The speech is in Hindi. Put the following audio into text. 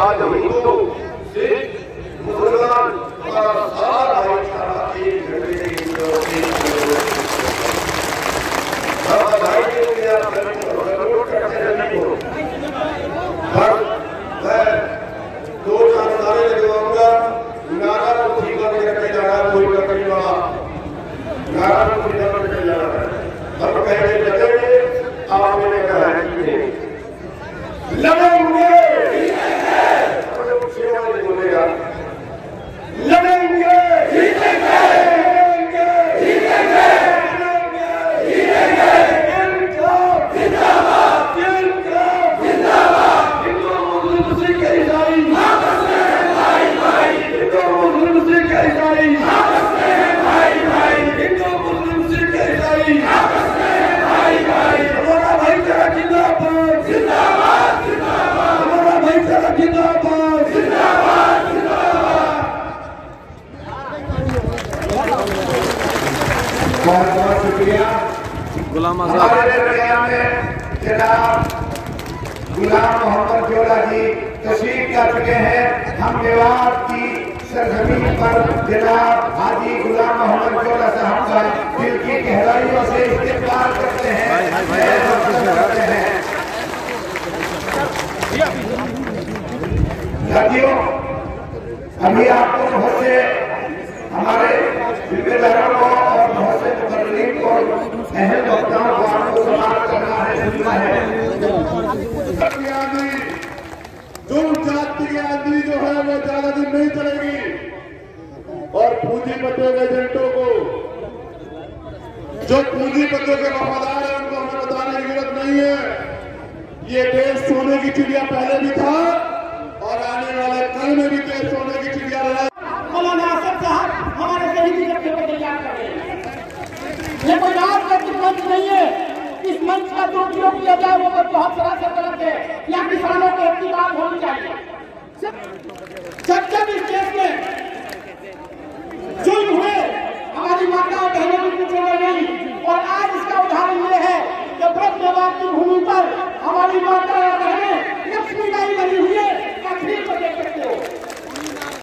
आज हिंदू सिख मुसलमान और सारा भाईचारा एक झंडे के नीचे भाई मैं 2-4 नारे लगवाऊंगा। नारा को ठीक करके जाना, कोई लकड़ी वाला नारा को ठीक करके जाना है। हम कहने लगेंगे, आपने कहा है कि लड़ेंगे, सेवा नहीं बोलेगा, लड़ेंगे, जीतेंगे, जीतेंगे, जीतेंगे, इनकलाब जिंदाबाद, इनकलाब जिंदाबाद। हिंदू मुस्लिम सिख ईसाई आपस में भाई भाई, हिंदू मुस्लिम सिख ईसाई आपस में भाई भाई, हिंदू मुस्लिम सिख ईसाई आपस में भाई भाई। हमारा भाईचारा जिंदाबाद, जिंदाबाद, जिंदाबाद। हमारा भाईचारा जिंदाबाद, जिंदाबाद, जिंदाबाद। बहुत बहुत शुक्रिया। गुलाम हमारे दरमियान जनाब गुलाम मोहम्मद जोड़ा जी तशरीफ ला चुके हैं। हम मेवात की सरजमीन पर जनाब हाजी गुलाम मोहम्मद जोड़ा साहब का दिल की गहराइयों से इस्तेमाल करते हैं। साथियों, अभी आपको बहुत से हमारे जिम्मेदारों को और बहुत से मुकर्रीन को अहम वक्ताओं को आपको समाप्त करना है, सुनना है। जाति की आंधी जो है वो ज्यादा दिन नहीं चलेगी और पूंजीपतियों के एजेंटों को, जो पूंजीपतियों के वफादार है, उनको हमें बताने की जरूरत नहीं है। ये देश सोने की चिड़िया पहले भी था और आने वाले कल में भी देश सोने की चिड़िया रहा। मौलाना आसफ साहब हमारे शहीदी रखने को तैयार कर रहे हैं। ये कोई राजनीतिक मंच नहीं है। इस मंच का जो उपयोग किया जाए वो बहुत सरासर गलत है। यहाँ किसानों के हक की बात होनी चाहिए। जब इस देश में जुल्म हुए, हमारी माताओं बहनों की कुछ जगह नहीं, और आज इसका उदाहरण ये है कि ब्रह्मवाद की भूमि पर हमारी माताएं